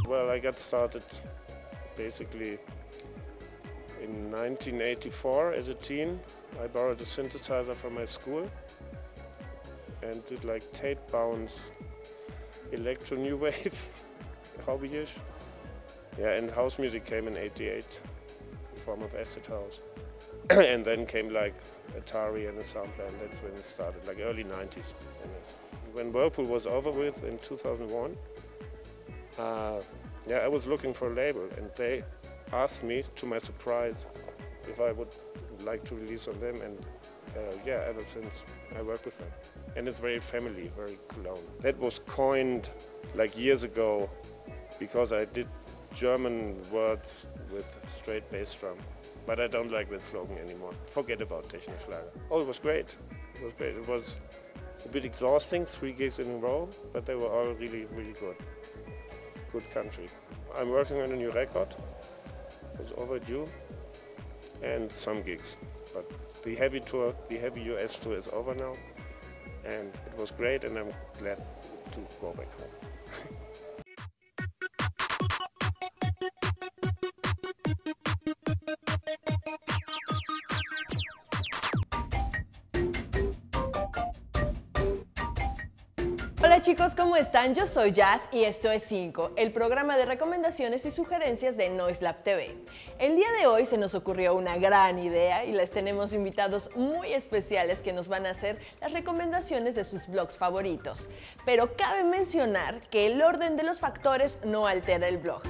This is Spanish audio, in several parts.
Well, I got started basically in 1984 as a teen. I borrowed a synthesizer from my school and did like tape bounce, electro new wave, hobbyish. Yeah, and house music came in '88 in form of acid house. And then came like Atari and a sampler, and that's when it started, like early 90s. When Whirlpool was over with in 2001, yeah, I was looking for a label, and they asked me, to my surprise, if I would like to release on them, and yeah, ever since I work with them. And it's very family, very Cologne. That was coined like years ago because I did German words with straight bass drum. But I don't like that slogan anymore. Forget about Techno-Schlager. Oh, it was great. It was great. It was a bit exhausting, 3 gigs in a row, but they were all really, really good. Good country. I'm working on a new record. It was overdue. And some gigs. But the heavy tour, the heavy US tour is over now. And it was great, and I'm glad to go back home. Hola chicos, ¿cómo están? Yo soy Jazz y esto es 5, el programa de recomendaciones y sugerencias de Noiselab TV. El día de hoy se nos ocurrió una gran idea y les tenemos invitados muy especiales que nos van a hacer las recomendaciones de sus blogs favoritos. Pero cabe mencionar que el orden de los factores no altera el blog.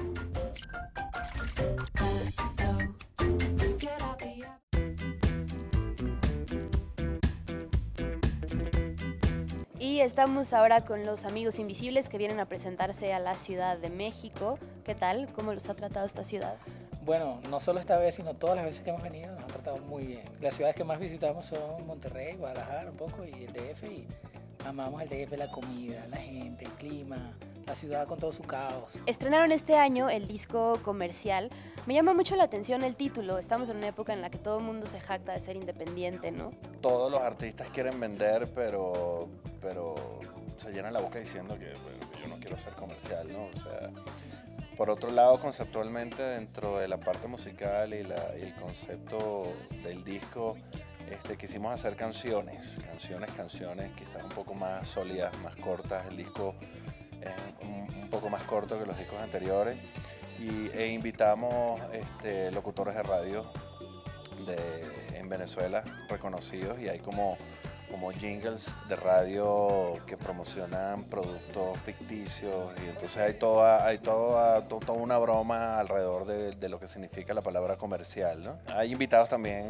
Y estamos ahora con los Amigos Invisibles que vienen a presentarse a la Ciudad de México. ¿Qué tal? ¿Cómo los ha tratado esta ciudad? Bueno, no solo esta vez, sino todas las veces que hemos venido nos han tratado muy bien. Las ciudades que más visitamos son Monterrey, Guadalajara un poco y el DF. Y amamos el DF, la comida, la gente, el clima, la ciudad con todo su caos. Estrenaron este año el disco comercial. Me llama mucho la atención el título. Estamos en una época en la que todo el mundo se jacta de ser independiente, ¿no? Todos los artistas quieren vender, pero se llenan la boca diciendo que bueno, yo no quiero ser comercial, ¿no? O sea, por otro lado, conceptualmente, dentro de la parte musical y el concepto del disco, quisimos hacer canciones, quizás un poco más sólidas, más cortas. El disco es un poco más corto que los discos anteriores e invitamos locutores de radio en Venezuela reconocidos, y hay como jingles de radio que promocionan productos ficticios, y entonces hay toda una broma alrededor de lo que significa la palabra comercial, ¿no? Hay invitados también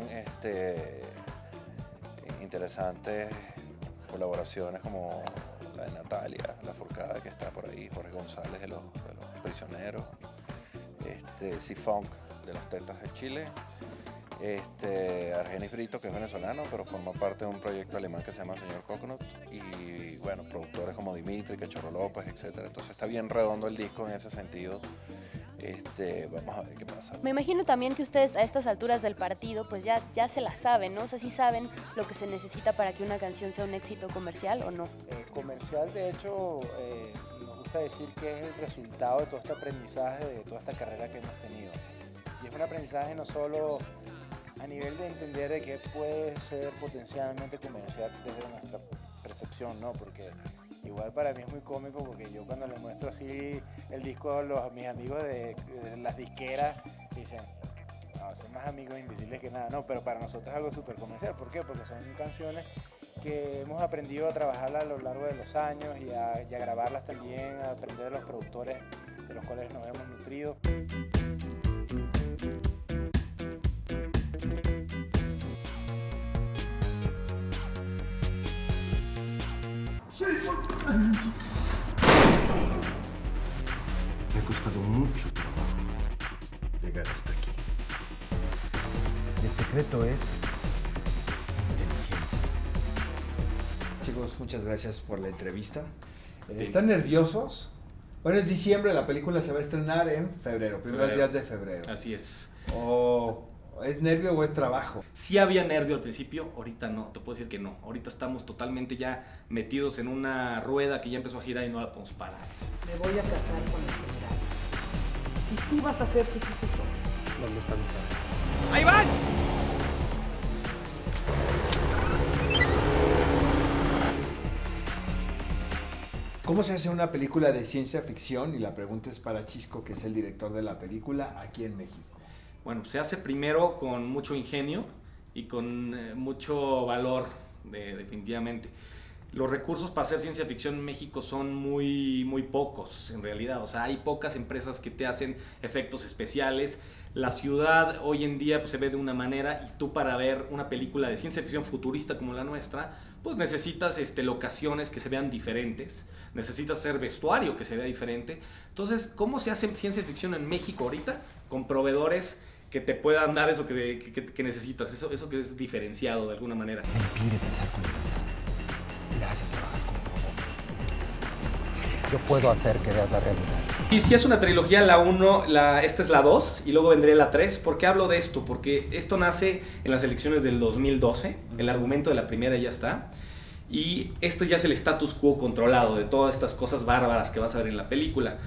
interesantes, colaboraciones como la de Natalia Lafourcade, que está por ahí, Jorge González de los Prisioneros, C-Funk de las Tetas de Chile, Argenis Brito, que es venezolano, pero forma parte de un proyecto alemán que se llama Señor Coconut, y bueno, productores como Dimitri, Cachorro López, etc. Entonces está bien redondo el disco en ese sentido. Vamos a ver qué pasa. Me imagino también que ustedes a estas alturas del partido pues ya se la saben, ¿no? O sea, sí saben lo que se necesita para que una canción sea un éxito comercial, ¿o no? Comercial, de hecho, nos gusta decir que es el resultado de todo este aprendizaje, de toda esta carrera que hemos tenido. Y es un aprendizaje no solo a nivel de entender de qué puede ser potencialmente comercial desde nuestra percepción, ¿no? Porque igual para mí es muy cómico, porque yo cuando les muestro así el disco a mis amigos de las disqueras, dicen, no, son más amigos invisibles que nada, no, pero para nosotros es algo súper comercial. ¿Por qué? Porque son canciones que hemos aprendido a trabajarlas a lo largo de los años y a grabarlas también, a aprender de los productores de los cuales nos hemos nutrido. Me ha costado mucho trabajo llegar hasta aquí. El secreto es inteligencia. Chicos, muchas gracias por la entrevista. ¿Están nerviosos? Bueno, es diciembre, la película se va a estrenar en febrero, primeros días de febrero. Así es. ¿Es nervio o es trabajo? Sí había nervio al principio, ahorita no, te puedo decir que no. Ahorita estamos totalmente ya metidos en una rueda que ya empezó a girar y no la podemos parar. Me voy a casar con el general. y tú vas a ser su sucesor. ¿Dónde está mi padre? ¡Ahí van! ¿Cómo se hace una película de ciencia ficción? Y la pregunta es para Chisco, que es el director de la película aquí en México. Bueno, se hace primero con mucho ingenio y con mucho valor, definitivamente. Los recursos para hacer ciencia ficción en México son muy pocos, en realidad. O sea, hay pocas empresas que te hacen efectos especiales. La ciudad hoy en día pues, se ve de una manera, y tú para ver una película de ciencia ficción futurista como la nuestra, pues necesitas locaciones que se vean diferentes, necesitas hacer vestuario que se vea diferente. Entonces, ¿cómo se hace ciencia ficción en México ahorita? Con proveedores que te puedan dar eso que necesitas, eso que es diferenciado de alguna manera. Le impide pensar con libertad. Le hace trabajar como robot. Yo puedo hacer que veas la realidad. Y si es una trilogía, la 1, esta es la 2 y luego vendría la 3. ¿Por qué hablo de esto? Porque esto nace en las elecciones del 2012, el argumento de la primera ya está, y este ya es el status quo controlado de todas estas cosas bárbaras que vas a ver en la película.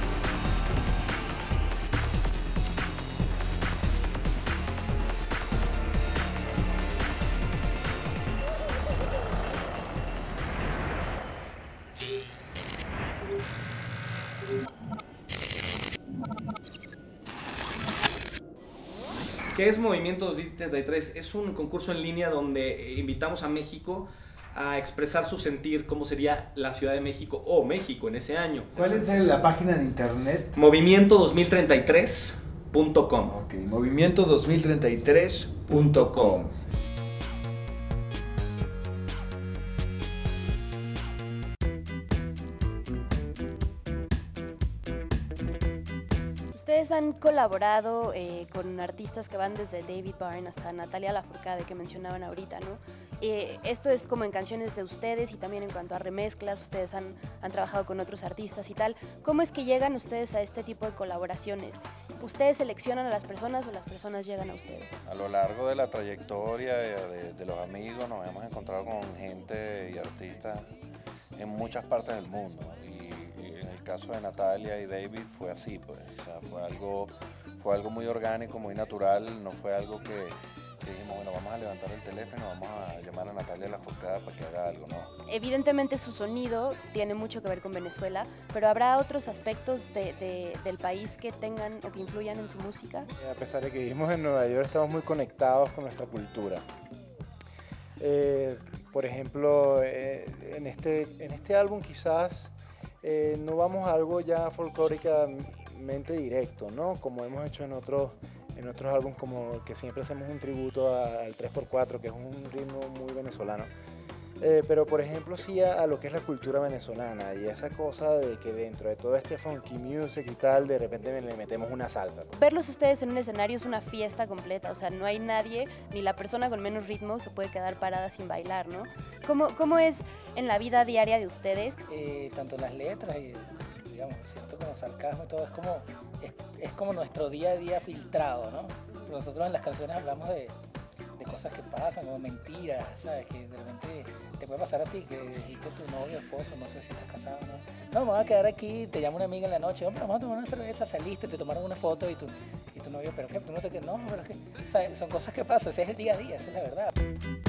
¿Qué es Movimiento 2033? Es un concurso en línea donde invitamos a México a expresar su sentir, cómo sería la Ciudad de México o México en ese año. ¿Cuál es la página de internet? Movimiento2033.com. Ok, movimiento2033.com. Ustedes han colaborado con artistas que van desde David Byrne hasta Natalia Lafourcade, que mencionaban ahorita, ¿no? Esto es como en canciones de ustedes, y también en cuanto a remezclas, ustedes han trabajado con otros artistas y tal. ¿Cómo es que llegan ustedes a este tipo de colaboraciones? ¿Ustedes seleccionan a las personas o las personas llegan a ustedes? A lo largo de la trayectoria de los amigos nos hemos encontrado con gente y artistas en muchas partes del mundo. Y en el caso de Natalia y David fue así, pues. O sea, fue algo muy orgánico, muy natural. No fue algo que dijimos, bueno, vamos a levantar el teléfono, vamos a llamar a Natalia Lafourcade para que haga algo, ¿no? Evidentemente su sonido tiene mucho que ver con Venezuela, pero ¿habrá otros aspectos del país que tengan o que influyan en su música? A pesar de que vivimos en Nueva York, estamos muy conectados con nuestra cultura. Por ejemplo, en este álbum quizás no vamos a algo ya folclóricamente directo, ¿no? Como hemos hecho en otros álbumes, como que siempre hacemos un tributo al 3x4, que es un ritmo muy venezolano. Pero por ejemplo sí a lo que es la cultura venezolana, y esa cosa de que dentro de todo este funky music y tal, de repente le metemos una salsa. Verlos ustedes en un escenario es una fiesta completa, o sea, no hay nadie, ni la persona con menos ritmo se puede quedar parada sin bailar, ¿no? ¿Cómo es en la vida diaria de ustedes? Tanto las letras y, digamos, cierto, como sarcasmo y todo, es como nuestro día a día filtrado, ¿no? Nosotros en las canciones hablamos de cosas que pasan, como mentiras, ¿sabes? Que de repente te puede pasar a ti, que dijiste tu novio, esposo, no sé si estás casado o no. No, me voy a quedar aquí, te llama una amiga en la noche, hombre, vamos a tomar una cerveza, saliste, te tomaron una foto y tu novio, ¿pero qué? ¿Tú no te quedas? No, pero es que, ¿sabes? Son cosas que pasan, ese es el día a día, esa es la verdad.